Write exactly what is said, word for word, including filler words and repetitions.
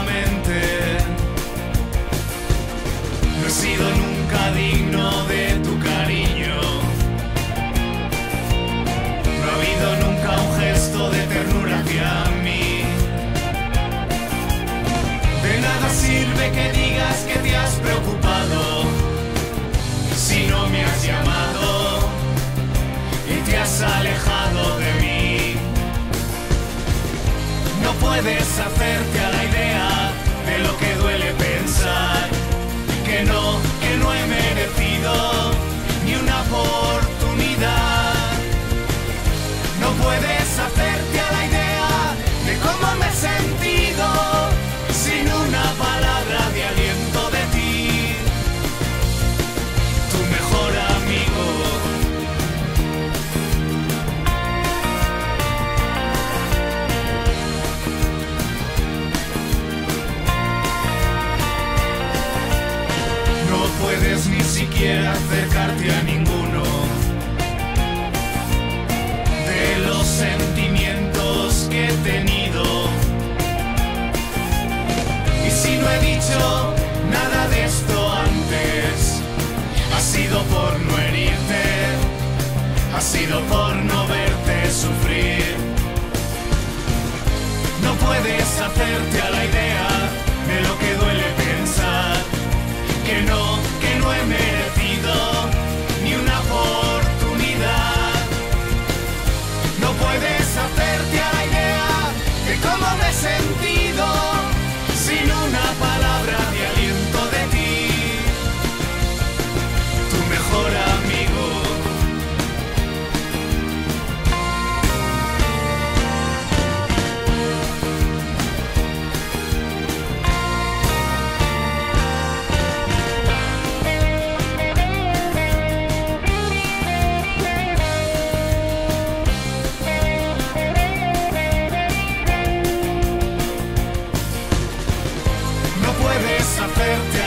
mente. No he sido nunca digno de tu cariño. No ha habido nunca un gesto de ternura hacia mí. De nada sirve que digas que te has preocupado si no me has llamado y te has alejado de mí. No puedes hacerte a la idea de lo que duele pensar que no, que no he merecido ni una oportunidad. No puedes hacerte a la idea de cómo me he sentido sin una palabra de aliento de ti, tu mejor amigo. No puedes ni siquiera acercarte a ninguno de los sentimientos que he tenido. Y si no he dicho nada de esto antes, ha sido por no herirte, ha sido por no verte sufrir. No puedes hacerte a la idea de lo que duele pensar que no, que no he merecido ni una oportunidad. No puedes hacerte a la idea de cómo me he sentido sin una palabra de aliento de ti, tu mejor amigo. No puedes hacerte